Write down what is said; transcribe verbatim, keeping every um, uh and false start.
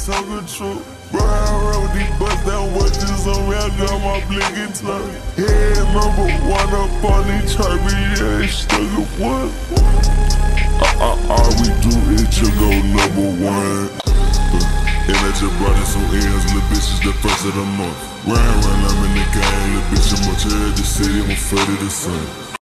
talking true. Ride around with these bust down watches on me, I got my blinking tongue. Head number one up on these chart, yeah, it's stuck at one. Uh, uh, all we do is to go number one. And I just brought in some ends, little bitches the first of the month. Ride around, I'm in the game, little bitch, I'm much of the city, I'm afraid of the sun.